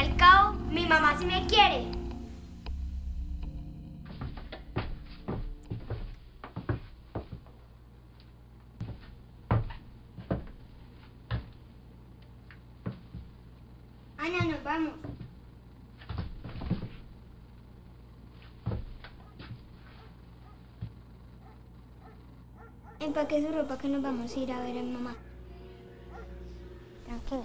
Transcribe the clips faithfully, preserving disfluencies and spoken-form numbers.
al cabo, mi mamá sí me quiere. Ana, nos vamos. Empaque su ropa que nos vamos a ir a ver a mi mamá. Tranquila.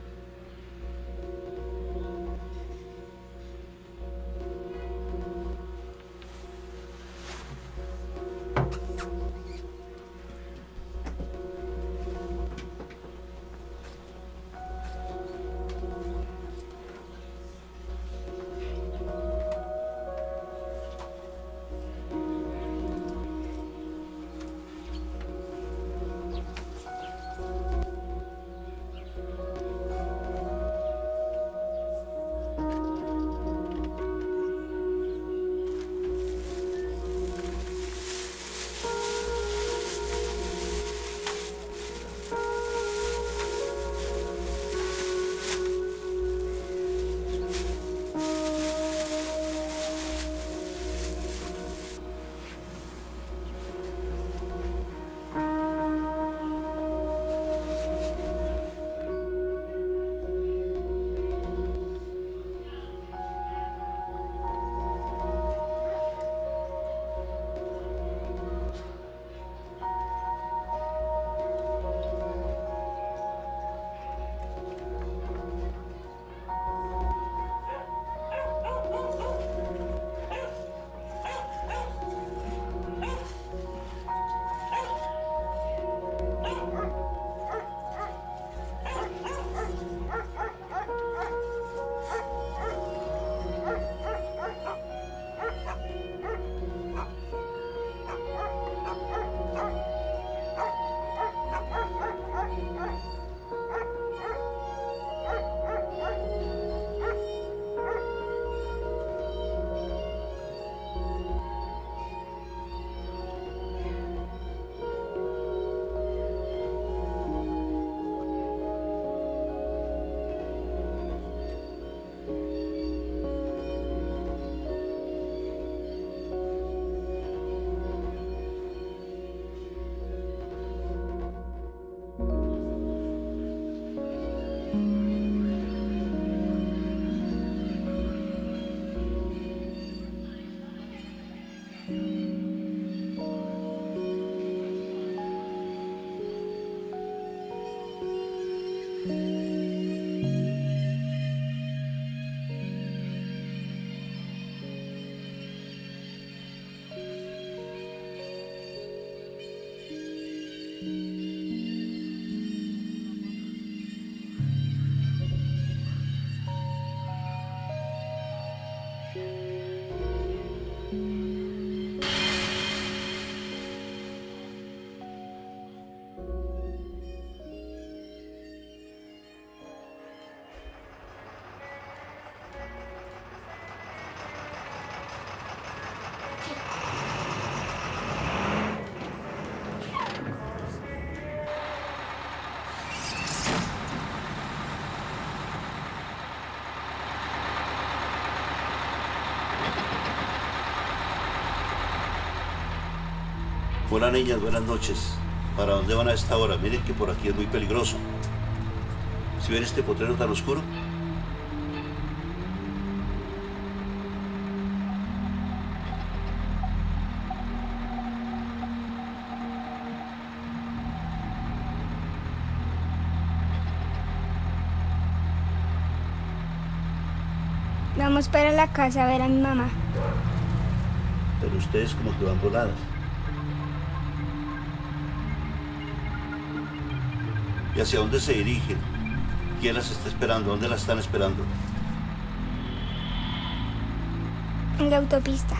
Hola niñas, buenas noches. ¿Para dónde van a esta hora? Miren que por aquí es muy peligroso. ¿Sí ven este potrero tan oscuro? Vamos para la casa a ver a mi mamá. Pero ustedes como que van voladas. ¿Y hacia dónde se dirigen? ¿Quién las está esperando? ¿Dónde las están esperando? En la autopista.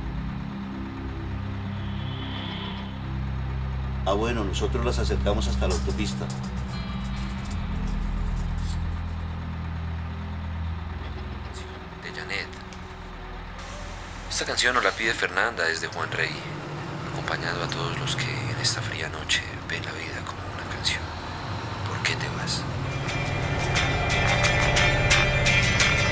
Ah, bueno, nosotros las acercamos hasta la autopista. De Janet. Esta canción nos la pide Fernanda, es de Juan Rey, acompañado a todos los que en esta fría noche ven la vida como una canción. ¿Por qué te vas?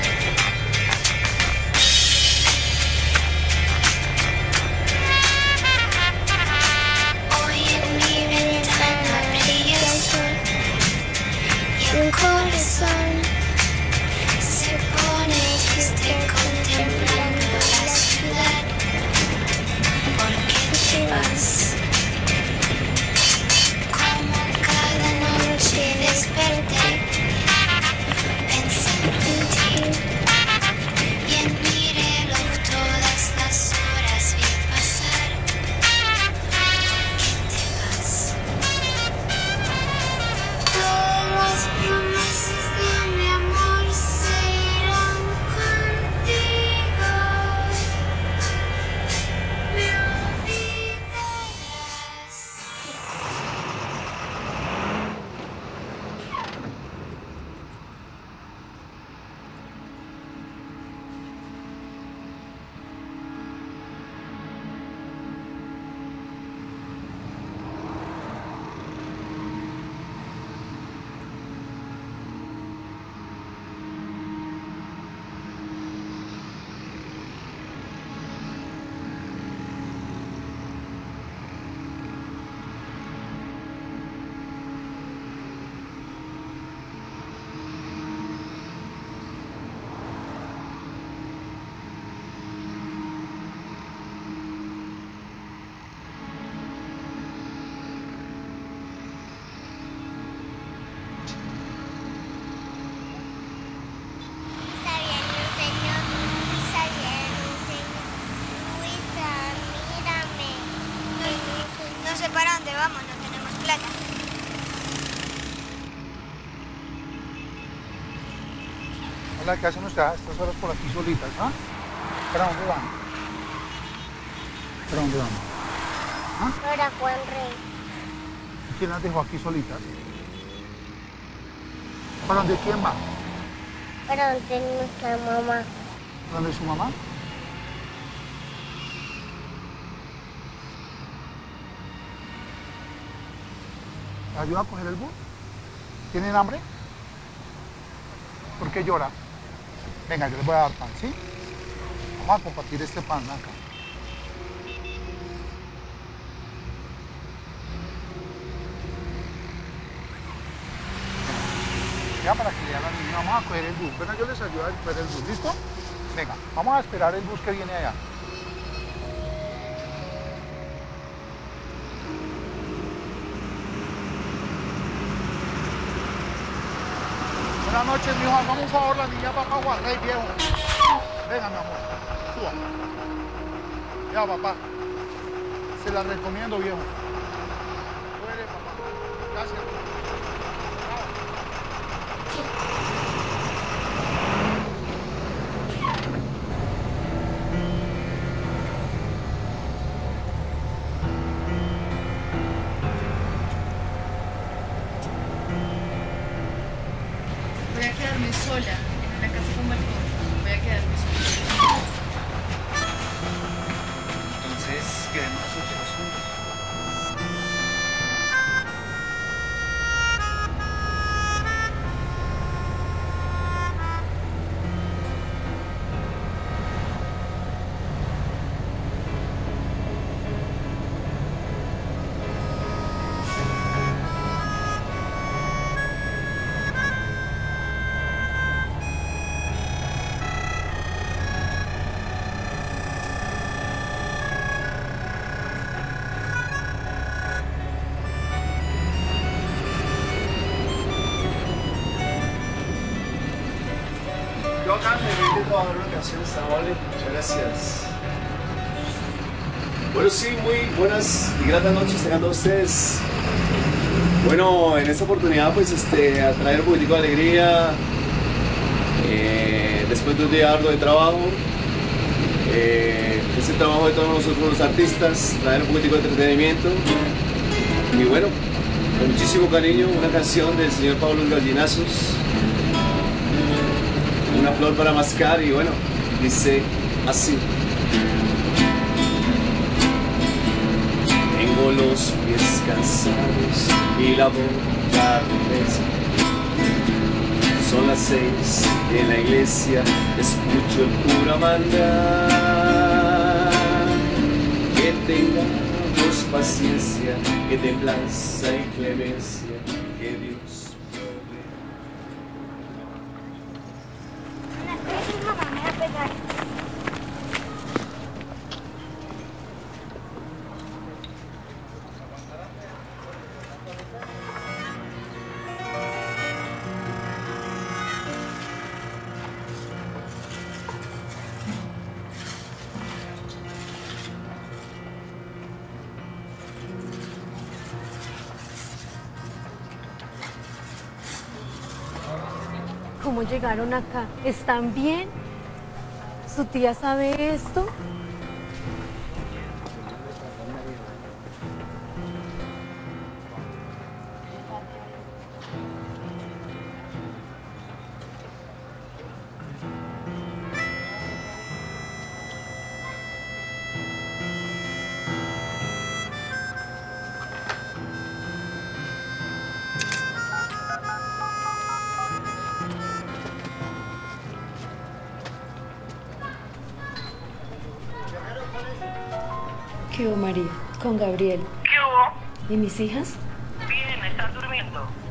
La que hacen ustedes a estas horas por aquí solitas, ¿ah? ¿Para dónde van? ¿Para dónde van? ¿Ah? Para Juan Rey. ¿Quién las dejó aquí solitas? ¿Para dónde quién va? Para donde nuestra mamá. ¿Dónde es su mamá? ¿Me ayuda a coger el bus? ¿Tienen hambre? ¿Por qué llora? Venga, yo les voy a dar pan, ¿sí? Vamos a compartir este pan acá. Ya para que lean a la niña, vamos a coger el bus. Venga, yo les ayudo a coger el bus, ¿listo? Venga, vamos a esperar el bus que viene allá. Buenas noches, mijo. Hagamos un favor, la niña va para Juan Rey, viejo. Venga, mi amor. Suba. Ya, papá. Se la recomiendo, viejo. Tú eres, papá. Gracias. Voy a quedarme sola en una casa con balcón. Voy a quedarme sola. Entonces, quedemos nosotros juntos. Yo acá me vine a trabajar una canción, está vale. Muchas gracias. Bueno, sí, muy buenas y gratas noches tengan todos ustedes. Bueno, en esta oportunidad, pues, este, a traer un poquitico de alegría eh, después de un día arduo de trabajo. Eh, es el trabajo de todos nosotros los artistas, traer un poquitico de entretenimiento. Y bueno, con muchísimo cariño, una canción del señor Pablo Gallinazos. Una flor para mascar y bueno, dice así. Tengo los pies cansados y la boca regresa. Son las seis y en la iglesia escucho el cura mandar que tengamos paciencia, que templanza y clemencia, que Dios Mamá me va a pegar. ¿Cómo llegaron acá? ¿Están bien? ¿Su tía sabe esto? ¿Qué hubo, María? Con Gabriel. ¿Qué hubo? ¿Y mis hijas? Bien, están durmiendo.